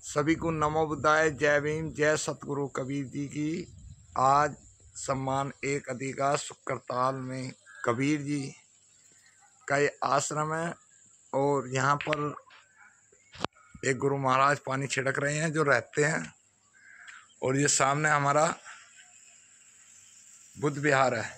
सभी को नमो बुद्धाय, जय भीम, जय सतगुरु कबीर जी की। आज सम्मान एक अधिकार शुक्रताल में कबीर जी का ये आश्रम है और यहाँ पर एक गुरु महाराज पानी छिड़क रहे हैं जो रहते हैं। और ये सामने हमारा बुद्ध विहार है,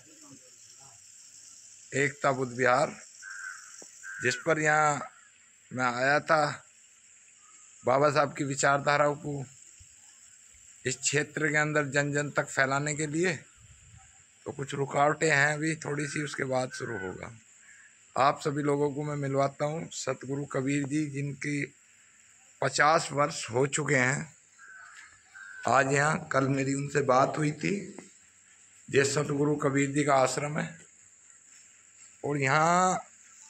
एकता बुद्ध विहार, जिस पर यहाँ मैं आया था बाबा साहब की विचारधारा को इस क्षेत्र के अंदर जन जन तक फैलाने के लिए। तो कुछ रुकावटें हैं अभी थोड़ी सी, उसके बाद शुरू होगा। आप सभी लोगों को मैं मिलवाता हूँ सतगुरु कबीर जी, जिनकी 50 वर्ष हो चुके हैं। आज यहाँ कल मेरी उनसे बात हुई थी। ये सतगुरु कबीर जी का आश्रम है और यहाँ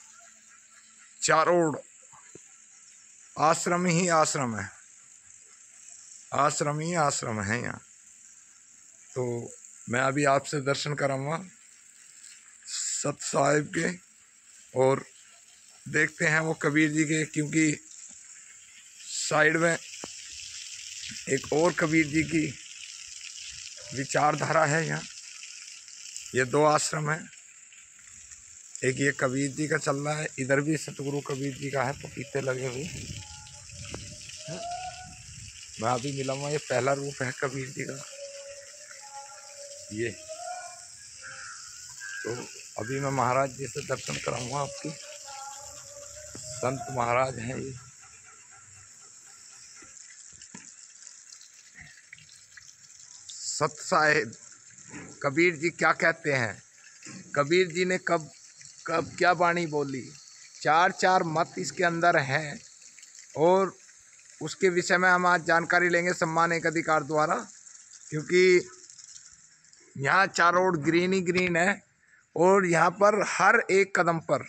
चारों ओर आश्रम ही आश्रम है, आश्रम ही आश्रम है यहाँ। तो मैं अभी आपसे दर्शन कराऊंगा सत साहिब के और देखते हैं वो कबीर जी के, क्योंकि साइड में एक और कबीर जी की विचारधारा है यहाँ। ये दो आश्रम है, एक ये कबीर जी का चल रहा है, इधर भी सतगुरु कबीर जी का है, पपीते लगे हुए। मैं अभी मिला हुआ, ये पहला रूप है कबीर जी का ये। तो अभी मैं महाराज जी से दर्शन कराऊंगा आपकी। संत महाराज हैं ये। सत साहिब कबीर जी क्या कहते हैं, कबीर जी ने कब कब क्या वाणी बोली, चार मत इसके अंदर हैं और उसके विषय में हम आज जानकारी लेंगे सम्मान एक अधिकार द्वारा। क्योंकि यहाँ चारों ओर ग्रीन ही ग्रीन है और यहाँ पर हर एक कदम पर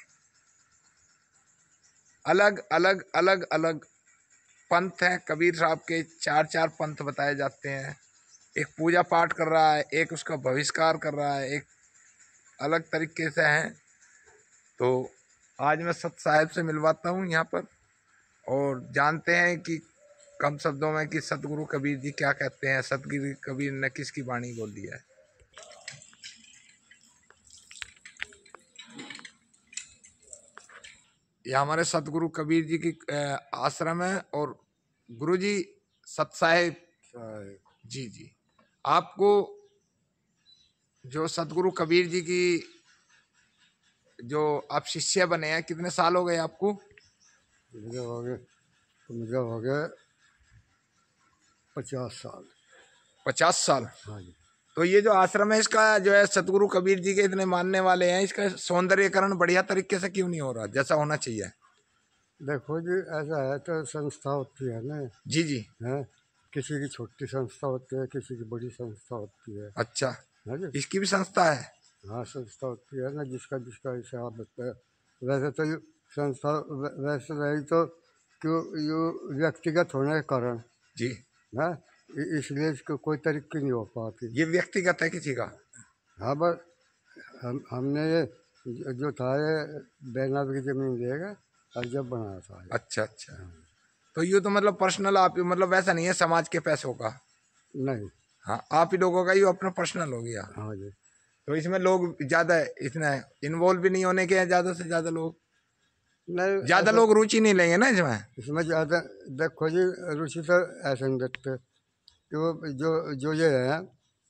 अलग अलग अलग अलग पंथ हैं। कबीर साहब के चार पंथ बताए जाते हैं। एक पूजा पाठ कर रहा है, एक उसका बहिष्कार कर रहा है, एक अलग तरीके से है। तो आज मैं सत साहिब से मिलवाता हूँ यहाँ पर और जानते हैं कि कम शब्दों में कि सतगुरु कबीर जी क्या कहते हैं, सतगुरु कबीर ने किसकी वाणी बोली है। ये हमारे सतगुरु कबीर जी की आश्रम है और गुरु जी सत साहिब जी आपको जो सतगुरु कबीर जी की जो आप शिष्य बने हैं, कितने साल हो गए आपको? मुझे हो गए 50 साल। 50 साल? हाँ जी। तो ये जो आश्रम है इसका जो है सतगुरु कबीर जी के इतने मानने वाले हैं, इसका सौंदर्यकरण बढ़िया तरीके से क्यों नहीं हो रहा जैसा होना चाहिए? देखो जी, ऐसा है तो संस्था होती है ना जी है, किसी की छोटी संस्था होती है, किसी की बड़ी संस्था होती है। अच्छा है जी। इसकी भी संस्था है? हाँ, संस्था होती है ना, जिसका जिसका हिसाब होता है। वैसे तो संस्था वैसे रही तो क्यों यो व्यक्तिगत होने के कारण जी है, इसलिए इसको कोई तरीके नहीं हो पाती। ये व्यक्तिगत है किसी का? हाँ, बस हमने ये जो था ये बैनाब की जमीन लेगा और जब बनाया था। अच्छा तो ये तो मतलब पर्सनल आप मतलब वैसा नहीं है समाज के पैसों का? नहीं। हाँ, आप ही लोगों का ही अपना पर्सनल हो गया। हाँ जी। तो इसमें लोग ज़्यादा इसमें इन्वॉल्व भी नहीं होने के, ज़्यादा से ज़्यादा लोग नहीं, ज़्यादा लोग रुचि नहीं लेंगे ना इसमें ज़्यादा। देखो जी, रुचि तो ऐसे नहीं देखते कि वो जो ये है,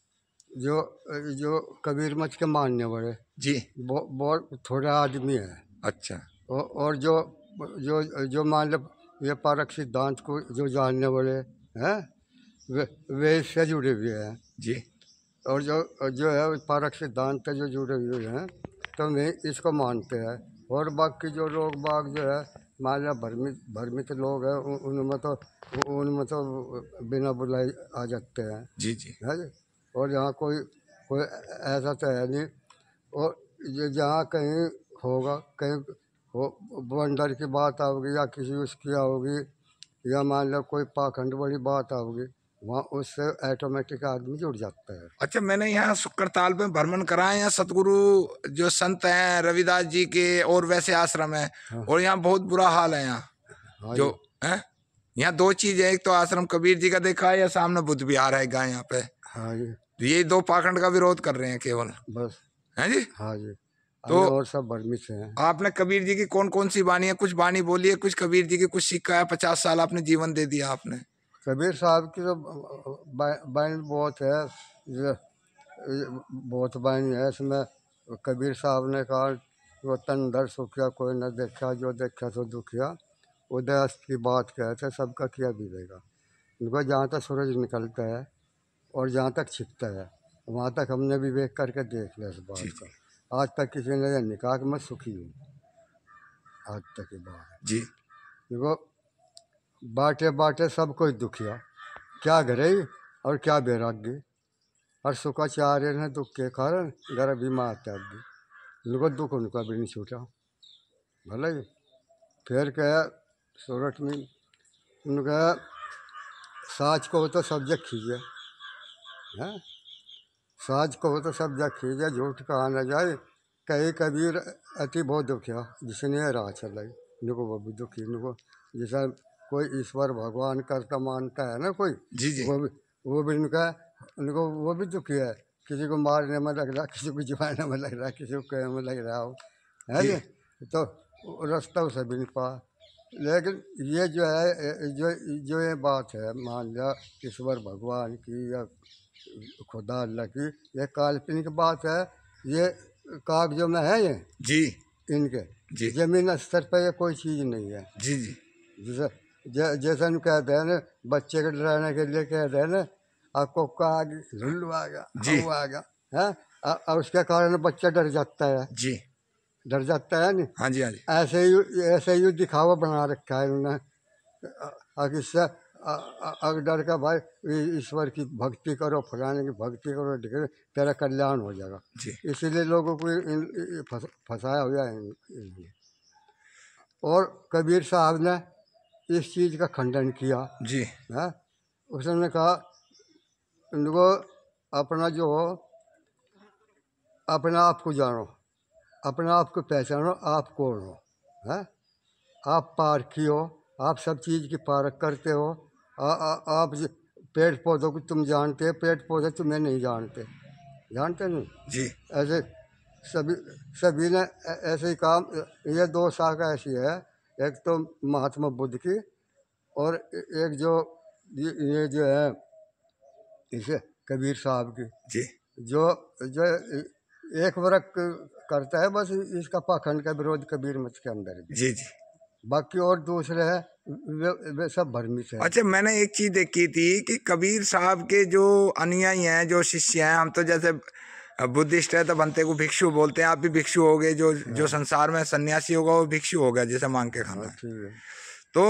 जो कबीर मत के मानने वाले जी बहुत थोड़ा आदमी है। अच्छा। और जो मान लो ये पारक सिद्धांत को जो जानने वाले हैं वे इससे जुड़े हुए हैं जी। और जो है पारक सिद्धांत से जो जुड़े हुए हैं तो वे इसको मानते हैं। और बाकी जो लोग बाग जो है मान लो भ्रमित लोग हैं, उनमें तो बिना बुलाए आ जाते हैं। जी है जी। और यहाँ कोई ऐसा तो है नहीं। और ये जहाँ कहीं होगा, कहीं बंदर की बात आओगी या किसी उसकी आओगी या मान लो कोई पाखंड वाली बात आओगी, वहाँ उससे ऑटोमेटिक आदमी जुड़ जाता है। अच्छा, मैंने यहाँ शुक्रताल में भ्रमण करा है। यहाँ सतगुरु जो संत हैं रविदास जी के और वैसे आश्रम है। हाँ। और यहाँ बहुत बुरा हाल है यहाँ। हाँ, जो है यहाँ दो चीज है, एक तो आश्रम कबीर जी का देखा है, या सामने बुद्ध विहार है गाय यहाँ पे। हाँ जी, तो ये दो पाखंड का विरोध कर रहे हैं केवल, बस। है जी। हाँ जी, तो और सब भ्रमित हैं। आपने कबीर जी की कौन कौन सी वाणी है, कुछ वाणी बोली है, कुछ कबीर जी की कुछ सीखा है, 50 साल आपने जीवन दे दिया आपने। कबीर साहब की तो बाणी बहुत है, बहुत बाणी है इसमें। कबीर साहब ने कहा वो तन दर सुखिया कोई न देखा, जो देखा तो दुखिया। उदय अस्त की बात कहते सबका किया विवेगा। उनको जहाँ तक सूरज निकलता है और जहाँ तक छिपता है वहाँ तक हमने विवेक करके देख लिया इस बात का। आज तक किसी ने यह नहीं कहा कि मैं सुखी हूँ, आज तक की बात जी। देखो, बाटे बाटे सब कोई दुखिया, क्या घरे और क्या बैरागी। और सुखाचार्य ने दुख के कारण घर बीमा त्यागी। उनको दुख उनका भी नहीं छूटा, भले ही। फिर क्या सूरत में उनका साज को तो सब जग खींचे हैं, साज को तो सब जग खींचे, झूठ कहा न जाए। कई कबीर अति बहुत दुखिया जिसने राह चलाई। इनको वो भी दुखी, इनको जैसा कोई ईश्वर भगवान करता मानता है ना कोई, जी जी। वो भी उनको वो भी दुखी है। किसी को मारने में लग रहा, किसी को जमाने में लग रहा, किसी को कहने में लग रहा हो, है जी। ना। तो रास्ता उसे भी नहीं पा। लेकिन ये जो है, जो ये बात है, मान लिया ईश्वर भगवान की या खुदा अल्लाह की, ये काल्पनिक बात है। ये कागजों में है ये जी इनके, जी जमीन स्तर पर ये कोई चीज़ नहीं है। जी जी। जैसे हम कहते हैं ना, बच्चे को डराने के लिए कहते हैं ना, आपको का आ गई, लुल्लू आ गया, जी। हऊ आ गया, है। और उसके कारण बच्चा डर जाता है, जी। डर जाता है नहीं। हाँ जी हाँ जी। ऐसे ही दिखावा बना रखा है उन्होंने। इससे अगर डर का भाई ईश्वर की भक्ति करो, फलाने की भक्ति करो, तेरा कल्याण हो जाएगा। जी। इसीलिए लोगों को फंसाया हुआ है इन्होंने। और कबीर साहब ने इस चीज़ का खंडन किया जी। है। उसने कहा उनको अपना जो हो, अपने आप को जानो, अपने आप को पहचानो, आप कौन हो, है। आप पारखी हो, आप सब चीज़ की पारख करते हो। आप पेड़ पौधों को तुम जानते हो, पेड़ पौधे तुम्हें नहीं जानते, जानते नहीं जी। ऐसे सभी ने ऐसे ही काम। ये दो शाखा ऐसी है, एक तो महात्मा बुद्ध की, और एक जो ये जो है इसे कबीर साहब की। जी। जो जो एक वर्ग करता है बस इसका पाखंड का विरोध कबीर मत के अंदर भी। जी जी। बाकी और दूसरे है वे सब भ्रमित है। अच्छा, मैंने एक चीज देखी थी कि कबीर साहब के जो अनुयायी हैं, जो शिष्य हैं, हम तो जैसे बुद्धिस्ट है तो बनते को भिक्षु बोलते हैं, आप भी भिक्षु हो गए, जो संसार में सन्यासी होगा वो भिक्षु होगा, जैसे मांग के खाना। ठीक है। तो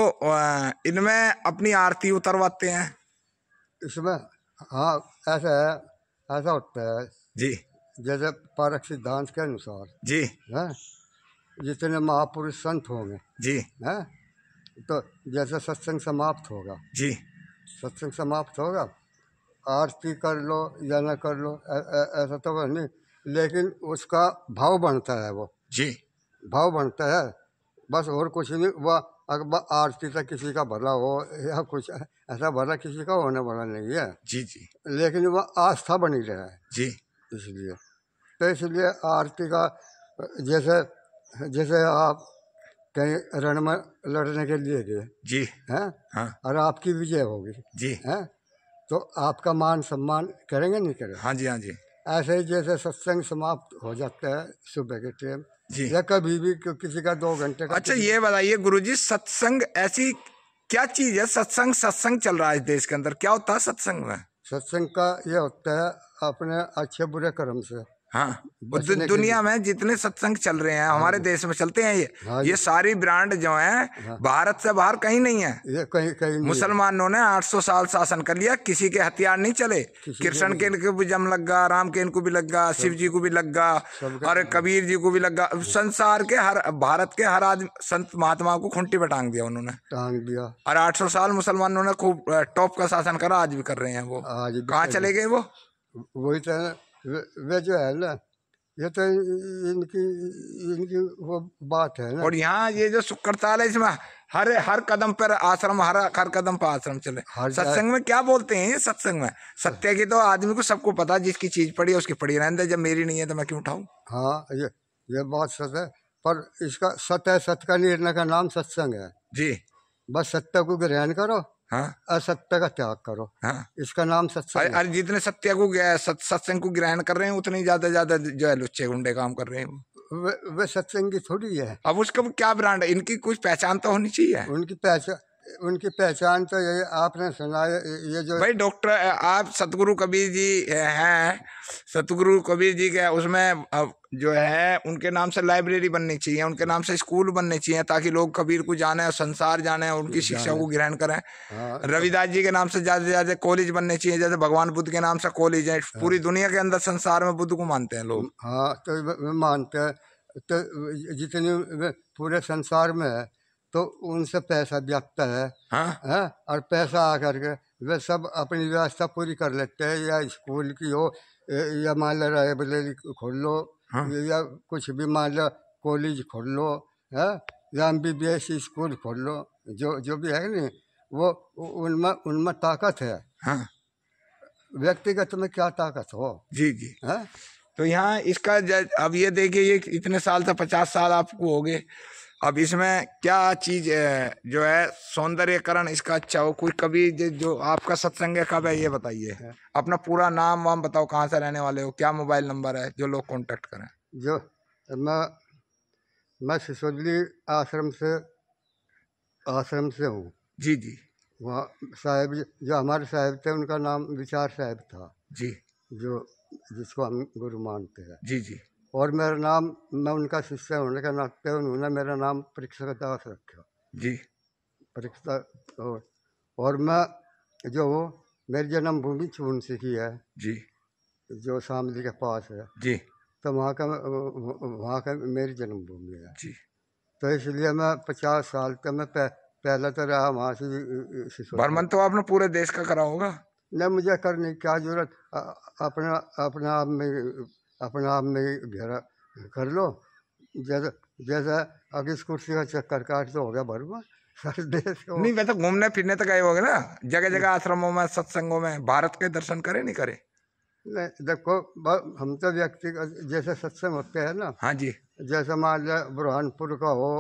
इनमें अपनी आरती उतरवाते हैं इसमें हाँ ऐसा है, ऐसा होता है जी। जैसे पारक सिद्धांत के अनुसार जी। है, जितने महापुरुष संत होंगे जी। है, तो जैसे सत्संग समाप्त होगा, जी। सत्संग समाप्त होगा, आरती कर लो या न कर लो ऐसा तो नहीं, लेकिन उसका भाव बनता है, वो जी। भाव बनता है बस, और कुछ नहीं। वह अगर आरती तक किसी का भला हो या कुछ ऐसा भला किसी का होने वाला नहीं है। जी। जी। लेकिन वह आस्था बनी रहे जी। इसलिए। तो इसलिए आरती का जैसे जैसे आप कहीं रण में लड़ने के लिए गए जी। हैं, हाँ। और आपकी विजय होगी जी। हैं, तो आपका मान सम्मान करेंगे नहीं करेंगे। हाँ जी हाँ जी। ऐसे ही जैसे सत्संग समाप्त हो जाता है सुबह के टाइम जी। या कभी भी किसी का 2 घंटे का। अच्छा, ये बताइए गुरुजी, सत्संग ऐसी क्या चीज है? सत्संग सत्संग चल रहा है इस देश के अंदर, क्या होता है सत्संग में? सत्संग का ये होता है अपने अच्छे बुरे कर्म से। हाँ, दुनिया में जितने सत्संग चल रहे हैं हमारे देश में चलते हैं ये सारी ब्रांड जो है भारत से बाहर कहीं नहीं है। ये कहीं कहीं मुसलमानों ने 800 साल शासन कर लिया, किसी के हथियार नहीं चले। कृष्ण के इनको भी जम लगा, राम के इनको भी लगा, शिव जी को भी लगा, और कबीर जी को भी लगा। संसार के हर, भारत के हर आदमी संत महात्मा को खूंटी पे टांग दिया उन्होंने, टांग दिया। और 800 साल मुसलमानों ने खूब टॉप का शासन करा, आज भी कर रहे हैं। वो कहाँ चले गए? वो वही तो वे जो है ना, ये तो इनकी इनकी वो बात है ना। और यहाँ ये जो शुक्रताल है, इसमें हर कदम पर आश्रम, हर कदम पर आश्रम चले। सत्संग में क्या बोलते हैं ये? सत्संग में सत्य की तो आदमी को सबको पता, जिसकी चीज पड़ी है उसकी पड़ी रहने दे, जब मेरी नहीं है तो मैं क्यों उठाऊं? हाँ, ये बात सत्य है, पर इसका सत्य है, सत्य का निर्णय का नाम सत्संग है जी। बस सत्य को ग्रहण करो, हाँ, असत्य का त्याग करो, हाँ, इसका नाम सत्संग है। अरे जितने सत्य को सत्संग को ग्रहण कर रहे हैं उतने ज्यादा जो है लुच्चे गुंडे काम कर रहे हैं। वे सत्संगी थोड़ी है। अब उसका क्या ब्रांड है? इनकी कुछ पहचान तो होनी चाहिए। उनकी पहचान तो ये आपने सुना है, ये जो भाई डॉक्टर आप सतगुरु कबीर जी हैं, सतगुरु कबीर जी के उसमें जो है उनके नाम से लाइब्रेरी बननी चाहिए, उनके नाम से स्कूल बनने चाहिए, ताकि लोग कबीर को जाने और संसार जाने और उनकी शिक्षा को ग्रहण करें। हाँ, रविदास जी के नाम से ज्यादा से ज्यादा कॉलेज बनने चाहिए, जैसे भगवान बुद्ध के नाम से कॉलेज है। पूरी दुनिया के अंदर संसार में बुद्ध को मानते हैं लोग। हाँ, तो वे मानते हैं, तो जितने पूरे संसार में है तो उनसे पैसा व्याप्त है। हाँ, और पैसा आकर के वे सब अपनी व्यवस्था पूरी कर लेते हैं, या स्कूल की हो, या मान लो लाइब्रेरी खोल लो, या कुछ भी मान लो कॉलेज खोल लो, है, या MBBS स्कूल खोल लो, जो भी है नहीं, वो उनमें ताकत है। हाँ, व्यक्तिगत में क्या ताकत हो? जी जी। है तो यहाँ इसका अब ये देखिए, ये इतने साल से 50 साल आपको हो गए, अब इसमें क्या चीज जो है सौंदर्यकरण इसका अच्छा हो? कोई कभी जो आपका सत्संग कब है ये बताइए, अपना पूरा नाम वाम बताओ, कहाँ से रहने वाले हो, क्या मोबाइल नंबर है जो लोग कांटेक्ट करें? जो मैं सिसोली आश्रम से हूँ। जी जी। वहाँ साहब जो हमारे साहब थे उनका नाम विचार साहब था जी। जिसको हम गुरु मानते हैं। जी जी। और मेरा नाम, मैं उनका शिष्य होने के नाते उन्होंने मेरा नाम परीक्षा दास रखा जी। परीक्षा। और मैं जो हूँ, मेरी जन्मभूमि चूनसी की है जी, जो शामली के पास है जी। तो वहाँ का मेरी जन्मभूमि है जी। तो इसलिए मैं 50 साल तक मैं पहले तो रहा वहाँ से। भ्रमण तो आपने पूरे देश का करा होगा? नहीं, मुझे करने की क्या जरूरत, अपने आप में घेरा कर लो। जैसे अगर इस कुर्सी का चक्कर काट तो हो गया भरवा सारे देश को। नहीं, वैसे घूमने फिरने तो गए होगे ना, जगह जगह आश्रमों में, सत्संगों में, भारत के दर्शन करे नहीं करे? नहीं, देखो हम तो व्यक्तिगत जैसे सत्संग होते हैं ना। हाँ जी। जैसे मान लिया बुरहानपुर का हो,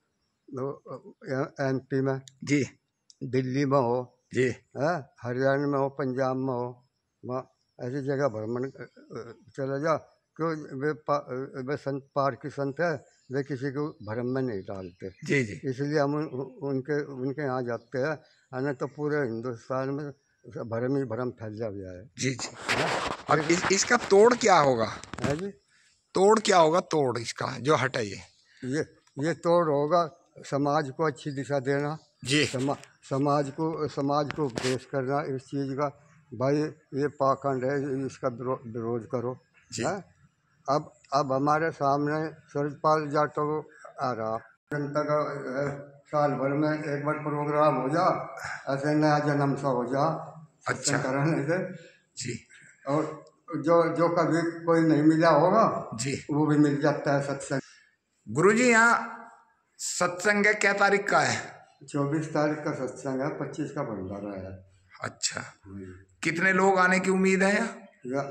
MP में, जी। दिल्ली में हो, जी। हरियाणा में हो, पंजाब में हो, वहाँ ऐसी जगह भ्रमण चले जाओ। क्यों? वे संत पारकी संत है, वे किसी को भ्रम में नहीं डालते। जी जी। इसलिए हम उनके यहाँ जाते हैं, नहीं तो पूरे हिंदुस्तान में भ्रम ही भ्रम फैला हुआ है। जी जी। अब इसका तोड़ क्या होगा? है जी, तोड़ क्या होगा? तोड़ इसका जो हटे ये तोड़ होगा समाज को अच्छी दिशा देना जी। समाज को उपदेश करना इस चीज़ का, भाई ये पाखंड है, इसका विरोध करो। है अब हमारे सामने सूरजपाल जाटव आ रहा, जनता का साल भर में एक बार प्रोग्राम हो जा, ऐसे नया जन्म सा हो जा। अच्छा। कराने से जी। और जो कभी कोई नहीं मिला होगा जी, वो भी मिल जाता है सत्संग। गुरुजी यहाँ सत्संग क्या तारीख का है? 24 तारीख का सत्संग है, 25 का भंडारा है। अच्छा, कितने लोग आने की उम्मीद है यहाँ?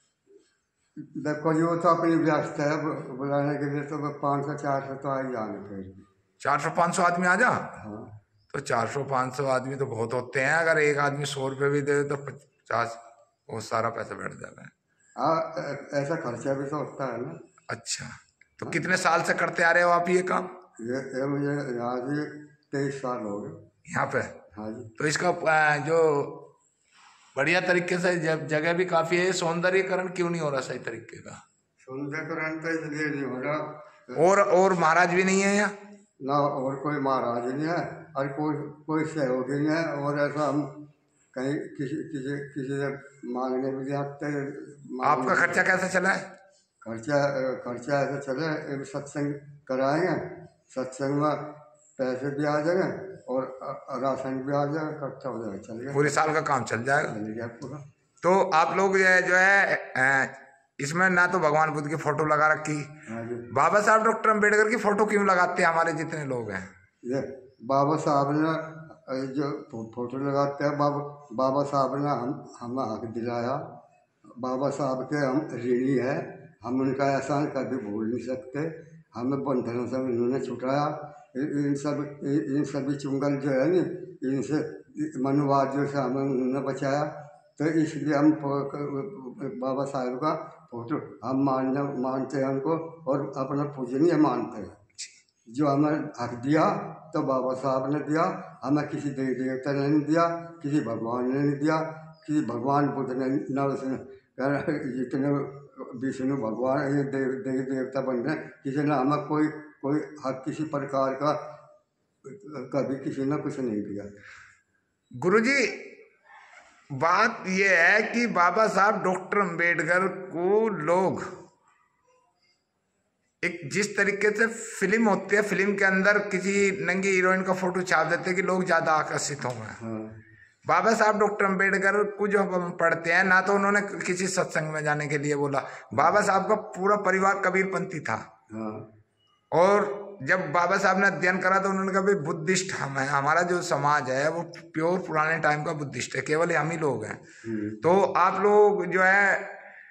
देखो जो तो अपनी व्यवस्था है बुलाने के लिए, तो 500-400 तो आ ही जाने फिर 400-500 आदमी आ जा। हाँ, तो 400-500 आदमी तो बहुत होते हैं, अगर एक आदमी 100 रुपये भी दे तो 50 बहुत सारा पैसा बैठ जाता है। ऐसा खर्चा भी तो होता है ना। अच्छा, तो कितने साल से करते आ रहे हो आप ये काम? ये मुझे यहाँ जी 23 साल हो गए यहाँ पे। हाँ जी। तो इसका जो बढ़िया तरीके से जगह भी काफी है, सौंदर्यकरण क्यों नहीं हो रहा सही तरीके का? सौंदर्यकरण तो इसलिए नहीं हो रहा, और महाराज भी नहीं है यहाँ ना, और कोई महाराज नहीं है, और कोई सहयोगी नहीं है, और ऐसा हम कहीं किसी से मांगने भी जाते हैं। आपका खर्चा कैसे चला है? खर्चा ऐसे चले, एक सत्संग कराएंगे, सत्संग में पैसे भी आ जाएंगे और राशन भी आ जाएगा, खर्चा हो जाएगा, चल गया, पूरे साल का काम चल जाएगा पूरा। तो आप लोग जो है इसमें ना तो भगवान बुद्ध की फोटो लगा रखी, बाबा साहब डॉक्टर अम्बेडकर की फोटो क्यों लगाते हैं? हमारे जितने लोग हैं ये बाबा साहब ने जो फोटो लगाते हैं, बाबा साहब ने हमें हक दिलाया। बाबा साहब के हम ऋणी हैं, हम उनका एहसान कभी भूल नहीं सकते। हमें बंधनों से इन्होंने छुटाया। इन सभी चुंगल जो है ना, इनसे मनुवादियों से हमें उन्होंने बचाया। तो इसलिए हम बाबा साहब का फोटो हम मानते हैं उनको, और अपना पूजनीय मानते हैं। जो हमें हक दिया तो बाबा साहब ने दिया, हमें किसी देवी देवता ने नहीं दिया, किसी भगवान ने नहीं दिया, किसी भगवान बुद्ध ने न जितने विष्णु भगवान ये देवी देवता बन रहे, किसी ने हमें कोई हक किसी प्रकार का कभी किसी ने कुछ नहीं दिया। गुरुजी, बात यह है कि बाबा साहब डॉक्टर अंबेडकर को लोग एक जिस तरीके से फिल्म होती है, फिल्म के अंदर किसी नंगी हीरोइन का फोटो छाप देते हैं कि लोग ज्यादा आकर्षित होंगे। बाबा साहब डॉक्टर अंबेडकर को जो हम पढ़ते हैं ना, तो उन्होंने किसी सत्संग में जाने के लिए बोला। बाबा साहब का पूरा परिवार कबीरपंथी था। और जब बाबा साहब ने अध्ययन करा तो उन्होंने कहा भाई बुद्धिस्ट हम है, हमारा जो समाज है वो प्योर पुराने टाइम का बुद्धिस्ट है, केवल हम ही लोग हैं। तो आप लोग जो है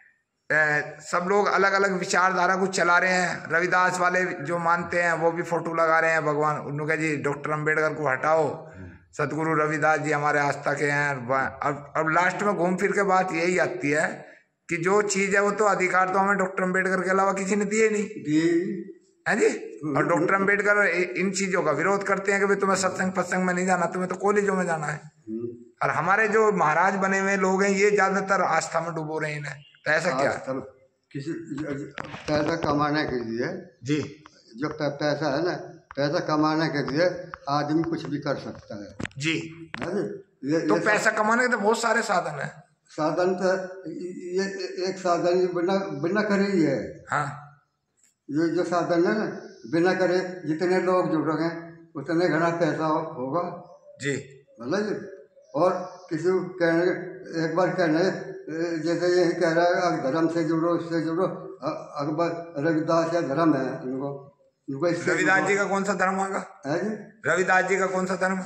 सब लोग अलग अलग विचारधारा को चला रहे हैं। रविदास वाले जो मानते हैं वो भी फोटो लगा रहे हैं भगवान, उन्होंने जी डॉक्टर अंबेडकर को हटाओ, सतगुरु रविदास जी हमारे आस्था के हैं। अब लास्ट में घूम फिर के बात यही आती है कि जो चीज है वो तो अधिकार तो हमें डॉक्टर अंबेडकर के अलावा किसी ने दिए नहीं है जी। और डॉक्टर अंबेडकर इन चीजों का विरोध करते हैं कि भाई तुम्हें सत्संग फत्संग में नहीं जाना, तुम्हें तो कॉलेजों में जाना है। और हमारे जो महाराज बने हुए लोग हैं ये ज्यादातर आस्था में डूबो रहे हैं। तो ऐसा क्या किसी पैसा कमाने के लिए जी, जो पैसा है ना, पैसा कमाने के लिए आदमी कुछ भी कर सकता है जी। ये पैसा कमाने के तो बहुत सारे साधन है। साधन तो ये एक साधन बिना करे ही है। हाँ, ये जो साधन है ना, बिना करे जितने लोग जुड़ोगे उतने घना पैसा होगा जी, मतलब जी। और किसी को कहने, एक बार कहने जैसे यही कह रहा है धर्म से जुड़ो, इससे जुड़ो। अकबर रविदास या धर्म है उनको रविदास जी का कौन सा धर्म आगा है जी? रविदास जी का कौन सा धर्म?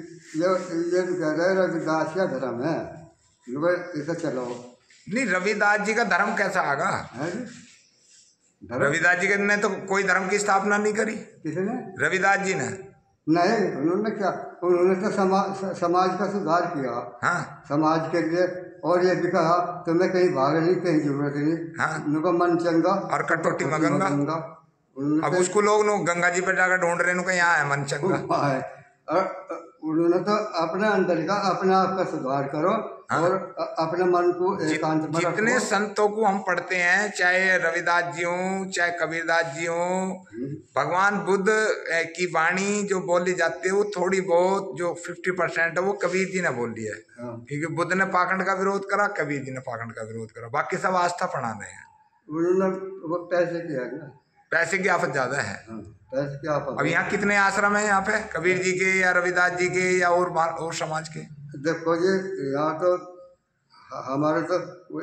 ये कह रहे हैं रविदास का धर्म है, इसे चलो। नहीं, रविदास जी का धर्म कैसा आगा है जी? रविदास जी ने तो कोई धर्म की स्थापना नहीं करी। किसने? रविदास जी ने नहीं, उन्होंने क्या, उन्होंने तो समाज का सुधार किया। हाँ, समाज के लिए। और ये भी कहा तुम्हें कहीं भागने की कहीं जरूरत नहीं। हाँ, उनका मन चंगा और कटौती में गंगा। अब उसको लोग गंगा जी पर जाकर ढूंढ रहे हैं, यहाँ है मन चंगा है। उन्होंने तो अपने अंदर का अपने आप का सुधार करो। हाँ? और अपने मन को एकांत में रखो। जितने संतों को हम पढ़ते हैं, चाहे रविदास जी हों चाहे कबीरदास जी हों, भगवान बुद्ध की वाणी जो बोली जाती है वो थोड़ी बहुत जो 50% है वो कबीर जी ने बोली है। हाँ? क्योंकि बुद्ध ने पाखंड का विरोध करा, कबीर जी ने पाखंड का विरोध करा, बाकी सब आस्था पढ़ा रहे हैं। उन्होंने वो पैसे किया ना, पैसे की आफत ज्यादा है। हाँ, पैसे की आफत। अब यहाँ कितने आश्रम है यहाँ पे, कबीर जी के या रविदास जी के या और समाज के? देखो जी, यहाँ तो हमारे तो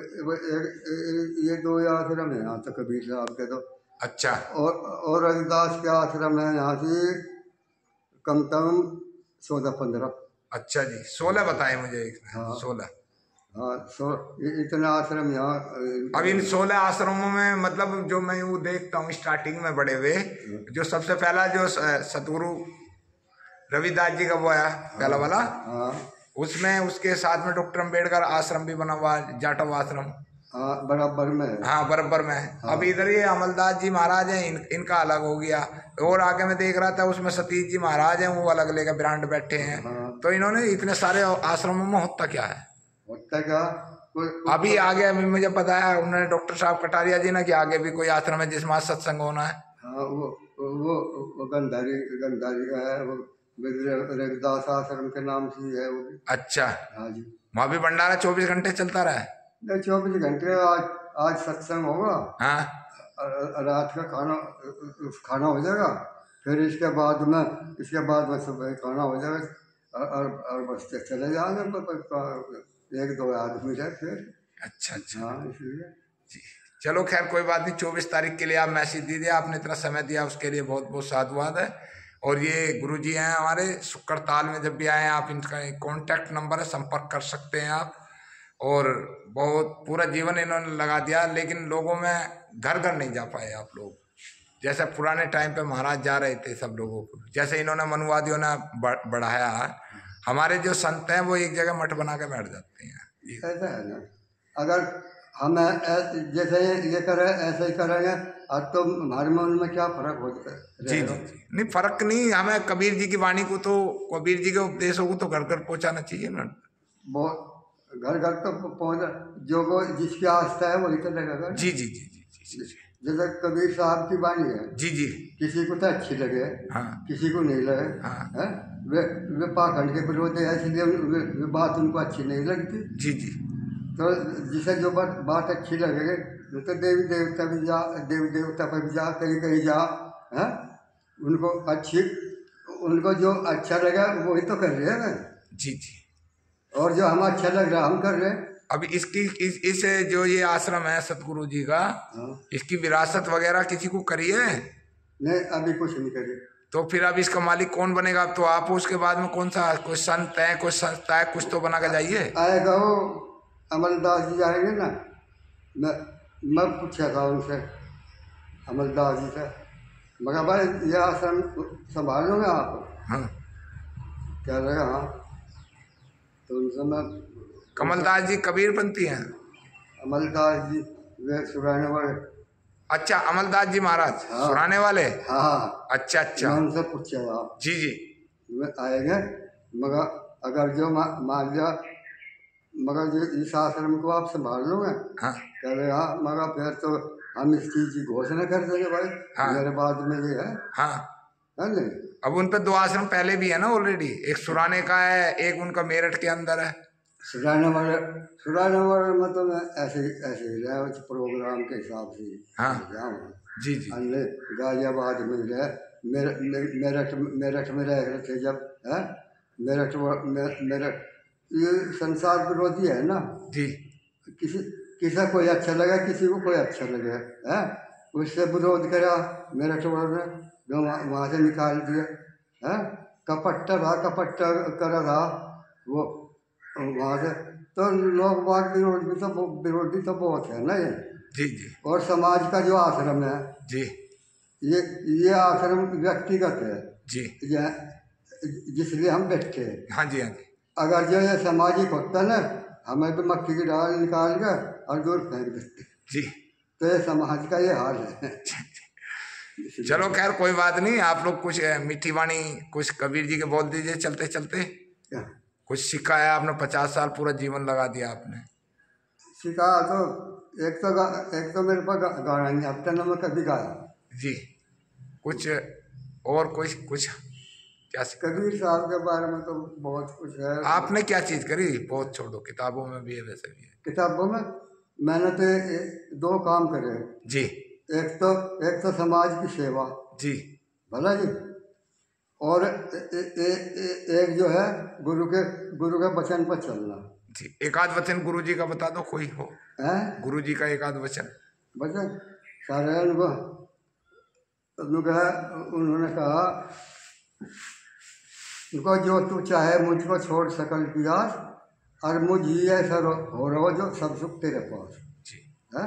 ये 2 आश्रम है यहाँ तो, कबीर साहब के तो। अच्छा। और रविदास के आश्रम है यहाँ से कम 14-15। अच्छा जी, 16 बताए मुझे। हाँ, 16। हाँ, इतने आश्रम यहाँ। अब इन 16 आश्रमों में मतलब जो मैं वो देखता हूँ स्टार्टिंग में बड़े हुए, जो सबसे पहला जो सतगुरु रविदास जी का वो आया पहला वाला। हाँ, उसमें उसके साथ में डॉक्टर अंबेडकर आश्रम भी बना हुआ, जाटव आश्रम। हाँ, बराबर में। हाँ, बराबर में। हाँ। अब इधर ये अमलदास जी महाराज हैं, इनका अलग हो गया। और आगे मैं देख रहा था उसमें सतीश जी महाराज हैं, वो अलग लेकर ब्रांड बैठे हैं। हाँ। तो इन्होंने इतने सारे आश्रमों में होता क्या है? होता क्या अभी आगे मुझे पता है उन्होंने डॉक्टर साहब कटारिया जी ने कि आगे भी कोई आश्रम है जिसमें सत्संग होना है। हाँ, वो गंधारी का है, वो रविदास आश्रम के नाम से है वो। अच्छा। हाँ जी, वहाँ भी भंडारा 24 घंटे चलता रहा है? नहीं, 24 घंटे। आज सत्संग होगा। हाँ, रात का खाना हो जाएगा, फिर इसके बाद में सुबह खाना हो जाएगा और बस चले जाएंगे 1-2 आदमी रहे फिर। अच्छा। हाँ, इसलिए जी, चलो खैर कोई बात नहीं। 24 तारीख के लिए आप मैसेज दीजिए, आपने इतना समय दिया उसके लिए बहुत बहुत साधुवाद है। और ये गुरुजी हैं हमारे शुक्रताल में, जब भी आए आप इनका कॉन्टैक्ट नंबर है, संपर्क कर सकते हैं आप। और बहुत पूरा जीवन इन्होंने लगा दिया, लेकिन लोगों में घर घर नहीं जा पाए आप लोग, जैसे पुराने टाइम पे महाराज जा रहे थे सब लोगों को, जैसे इन्होंने मनुवादियों ने बढ़ाया है। हमारे जो संत हैं वो एक जगह मठ बना के बैठ जाते हैं। ऐसा है ना, अगर हम जैसे ये करें ऐसे ही करेंगे, अब तो हमारे मन में क्या फर्क होता है। जी जी जी, नहीं फर्क नहीं, हमें कबीर जी की वाणी को तो, कबीर जी के उपदेशों को तो घर घर पहुंचाना चाहिए ना। वो घर घर तो पहुँच, जो वो जिसकी आस्था है वही तो लगेगा। जी जी जी जी जी जी जैसे कबीर साहब की वाणी है, जी जी, किसी को तो अच्छी लगे, हाँ किसी को नहीं लगे, हाँ है वे पाखंड के विरोध है, इसलिए वे बात उनको अच्छी नहीं लगती। जी जी तो जिसे जो बात अच्छी लगेगी, तो देवी देवता भी जा, देवी देवता पर भी जा, कहीं कहीं जा, है उनको अच्छी, उनको जो अच्छा लगा वही तो कर रहे हैं ना। जी जी। और जो हमें अच्छा लग रहा हम कर रहे हैं। अब इसकी इस जो ये आश्रम है सतगुरु जी का, इसकी विरासत वगैरह किसी को करी है? नहीं, अभी कुछ नहीं करी। तो फिर अब इसका मालिक कौन बनेगा? अब तो आप उसके बाद में कौन सा, कोई संत है, कोई संस्था है, कुछ तो बना के जाइए। आएगा वो अमलदास जी आएंगे ना, मैं पूछा था उनसे, अमलदास जी से, मगर भाई ये आश्रम संभाल लोगे आप? हाँ, कह रहे हाँ। तो उनसे मैं, कमलदास जी कबीरपंथी हैं? अमलदास जी वे सुराने वाले। अच्छा, अमलदास जी महाराज हाँ, सुराने वाले। हाँ, अच्छा अच्छा, मैं उनसे पूछा था। जी जी, आएंगे, मगर अगर जो मान लिया, मगर जो इस आश्रम को आप संभाल लोगे? हाँ कह रहे हाँ, मगर फिर तो हम इस चीज की घोषणा कर देंगे भाई। हाँ, मेरे बाद में ये हाँ। है नहीं। अब उन पे 2 आश्रम पहले भी है ना ऑलरेडी, एक सुराने का है, एक उनका मेरठ के अंदर है। सुराने वाले में तो मैं ऐसे ही रहा प्रोग्राम के हिसाब से। हाँ जी जी, अन्य गाजियाबाद में रहे, मेरठ में रह रहे थे जब, है मेरठ ये संसार विरोधी है ना जी, किसी कोई अच्छा लगा, किसी को कोई अच्छा लगे, है उससे विरोध करा मेरठ वालों ने, जो वहाँ से निकाल दिया, है कपट्टा करा था वो वहाँ से। तो लोग बाग विरोधी तो बहुत है ना ये। जी जी, और समाज का जो आश्रम है जी, ये आश्रम व्यक्तिगत है जी, जिसलिए हम बैठे हैं। हाँ जी, हाँ जी, अगर जो ये सामाजिक होता ना, हमें तो मक्खी की डाल निकाल कर और दूर फेंक देते जी। तो ये समाज का ये हाल है। चलो खैर कोई बात नहीं, आप लोग कुछ मीठी वाणी कुछ कबीर जी के बोल दीजिए चलते चलते। क्या कुछ सीखा है आपने, 50 साल पूरा जीवन लगा दिया आपने। सीखा तो एक तो मेरे पास गाना नहीं आता ना, मैं कभी गाया जी, कुछ और कुछ क्या सीखा? कबीर साहब के बारे में तो बहुत कुछ है। आपने क्या चीज करी? बहुत छोड़ो, किताबों में भी है, वैसे भी है। किताबों में मैंने तो 2 काम करे जी, एक तो समाज की सेवा जी, भला जी, और एक जो है गुरु के वचन पर चलना। जी, एक आध वचन गुरु जी का बता दो, कोई हो है गुरु जी का एक आध वचन। वचन सारे उन्होंने कहा, उनको जो तू चाहे मुझको छोड़ सकल पियास, और मुझ ही ऐसा हो रहो जो सब सुख तेरे पास। जी, है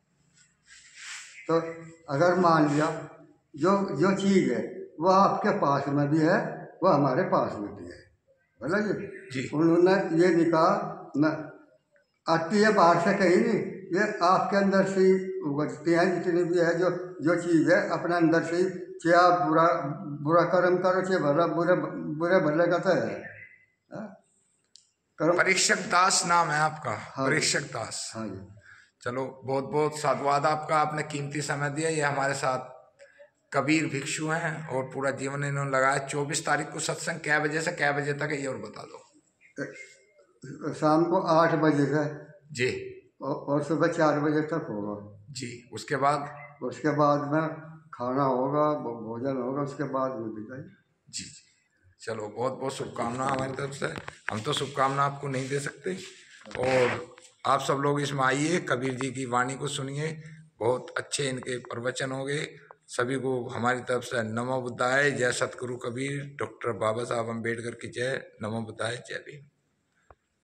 तो अगर मान लिया जो चीज़ है वो आपके पास में भी है, वो हमारे पास में भी है, बोला जी। उन्होंने ये नहीं कहा न आती है बाहर से कहीं नहीं, ये आपके अंदर से ही उगजती हैं जितनी भी है जो चीज़ है अपने अंदर से ही। चाहे आप बुरा कर्म करो, चाहे बुरे भले का तो है। परीक्षक दास नाम है आपका? हाँ, परीक्षक दास। हाँ जी। चलो बहुत बहुत साधुवाद आपका, आपने कीमती समय दिया। ये हमारे साथ कबीर भिक्षु हैं और पूरा जीवन इन्होंने लगाया। 24 तारीख को सत्संग क्या बजे से क्या बजे तक है, ये और बता दो। शाम को 8 बजे से जी, और सुबह 4 बजे तक होगा जी। उसके बाद में खाना होगा, भोजन होगा, उसके बाद में विदाई। जी जी, चलो बहुत बहुत शुभकामना हमारी तरफ से। हम तो शुभकामना आपको नहीं दे सकते, और आप सब लोग इसमें आइए, कबीर जी की वाणी को सुनिए। बहुत अच्छे इनके प्रवचन हो गए, सभी को हमारी तरफ से नमो बुद्धाय, जय सतगुरु कबीर, डॉक्टर बाबा साहब अम्बेडकर की जय, नमो बुद्धाय, जय भीम।